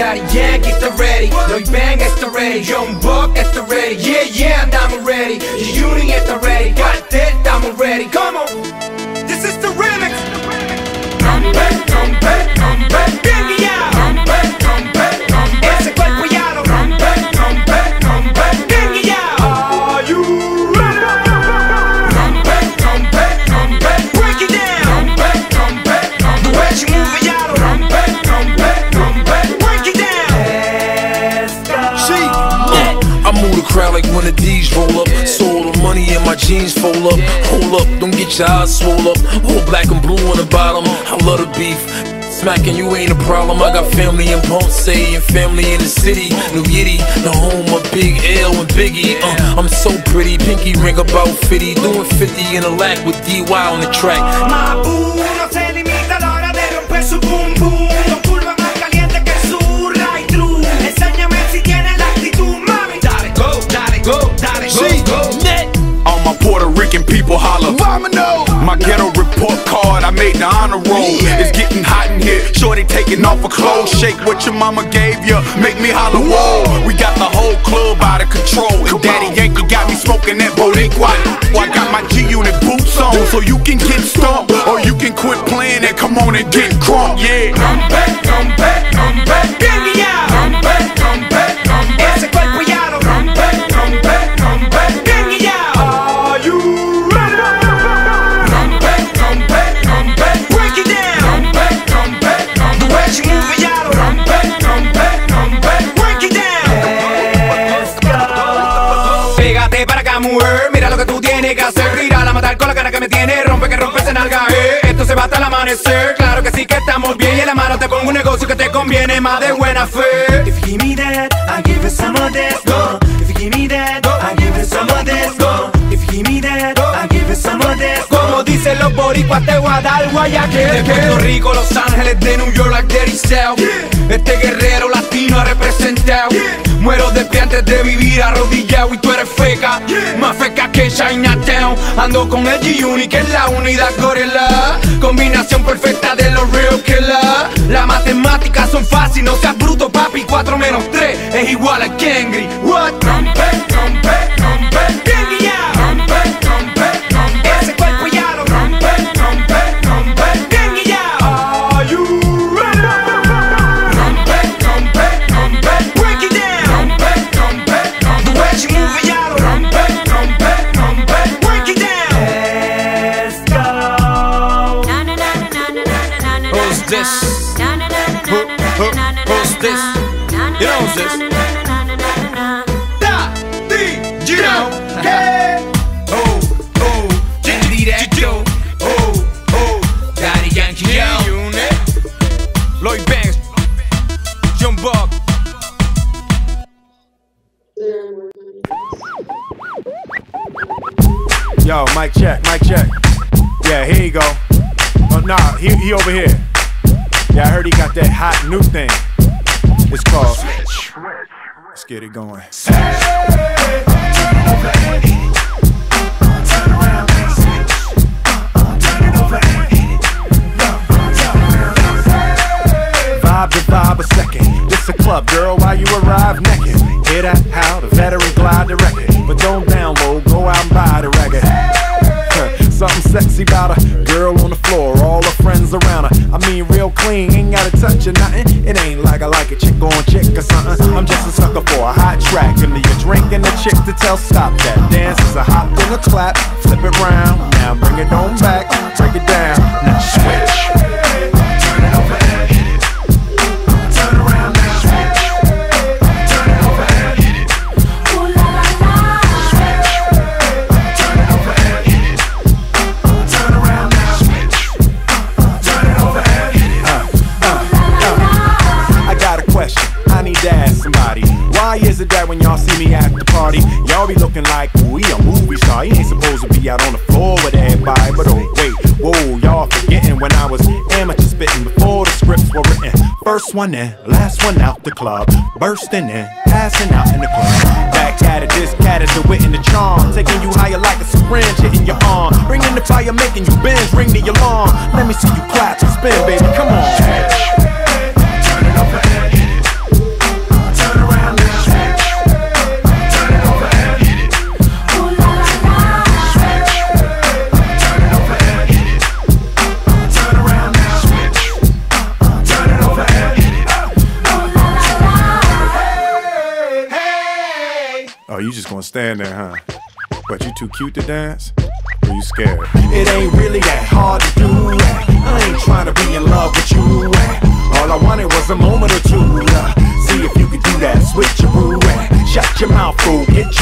Daddy Yankee está ready, Lloyd Bang está ready, John Buck está ready, yeah, yeah, andamos ready, G-Unit está ready, Cartel estamos ready, come on, this is the remix. Rompe, rompe, rompe, bien guiado. Rompe, rompe, rompe, ese cuerpo ya lo rompe, rompe, rompe, bien guiado. Are you ready? Rompe, rompe, rompe, break it down. Rompe, rompe, rompe, the way she move it ya lo rompe, rompe, rompe, break it down. I move the crowd like one of these roll up. So all the money in my jeans fold up. Hold up, don't get your eyes swole up. All black and blue on the bottom. I love the beef. Smacking you ain't a problem. I got family in Ponce and family in the city. New Yiddy, the home of Big L and Biggie. I'm so pretty, pinky ring about 50. Doing 50 in a lack with DY on the track. My boo no se limita a la hora de romper su boom boom. Con curva más caliente que su right through. Enséñame si tienes la actitud, mami. Dale go, dale go, dale go, go. All my Puerto Rican people holler. Dominoes. My ghetto report card, I made the honor roll. It's getting hot in here, shorty taking off her clothes. Shake what your mama gave you, make me holler, whoa. We got the whole club out of control. And Daddy Yankee got me smoking that Boricua. I got my G-Unit boots on, so you can get stumped, or you can quit playing and come on and get crunk, yeah. Rompe, rompe, rompe, bien guiado. Rompe, rompe, rompe, ese cuerpo ya lo rompe, rompe, rompe, bien guiado. Are you ready? Rompe, rompe, rompe, break it down. Rompe, rompe, rompe, the way she move it ya lo rompe, rompe, rompe, break it down. Let's go. Pégate para acá, mujer, mira lo que tú tienes que hacer. Tírala a matar con la cara que me tiene, rompe que rompe ese nalga, esto se va hasta el amanecer. Claro que sí que estamos bien y en la mano te pongo un negocio que te conviene más de buena fe. If you give me that, I give it some of this, go. If you give me that, I give it some of this, go. If you give me that, I give it some of this. Como dicen los boricuas, te voy a dar guayaque. De Puerto Rico, Los Ángeles, de New York, like Daddy Style. Este guerrero latino ha representado. Muero de pie antes de vivir arrodillado y tú eres feca, más feca que Chinatown. Ando con el G-Unit que es la unidad gorila. Combinación perfecta de los real killer. Las matemáticas son fáciles, no seas bruto papi. 4 menos 3 es igual a Kengri. What? Rompe, rompe, rompe, bien guiado. Rompe, rompe, rompe, ese cuerpo ya lo rompe, rompe, rompe, bien guiado. Are you ready? Rompe, rompe, rompe, break it down. Rompe, rompe, rompe, the way she move it ya lo rompe, rompe, rompe, break it down. Let's go. Who's this? Who's this? You know who's this? Daddy Yankee, yo. Lloyd Banks, John Buck. Yo, mic check, mic check. Yeah, here you go. Oh, nah, he over here. Yeah, I heard he got that hot new thing. It's called Switch. Let's get it going. Vibe to vibe a second. This a club, girl, while you arrive naked. Hear that? How the veteran glide the record. But don't download, go out and buy the record. Something sexy about her, girl on the floor, all her friends around her. I mean real clean, ain't gotta touch or nothing. It ain't like I like a chick on chick or something. I'm just a sucker for a hot track. Give me a drink and a chick to tell stop that. Dance is a hop and a clap, flip it round. Now bring it on back, break it down. Now switch. Turn it over and hit it. Turn around now. Switch. Turn it over and hit it. Ooh la la la. Switch. Turn it over and hit it. Turn around now. Switch. Turn it over and hit it. I got a question. I need to ask somebody. Why is it that when y'all see me at the party, y'all be looking like we a movie star? He ain't supposed to be out on the floor with everybody. But oh wait, whoa, y'all forgetting when I was amateur spitting before the scripts were written. First one in, last one out the club, bursting in, passing out in the club. Back at it, this cat is the wit and the charm, taking you higher like a syringe hitting your arm, bringing the fire, making you bend, ring the alarm. Let me see you clap and spin, baby, come on. Turn it over and hit it. Oh, you just gonna stand there, huh? But you too cute to dance? Or you scared? It ain't really that hard to do. I ain't trying to be in love with you. All I wanted was a moment or two. See if you could do that switcheroo. Shut your mouth, fool, get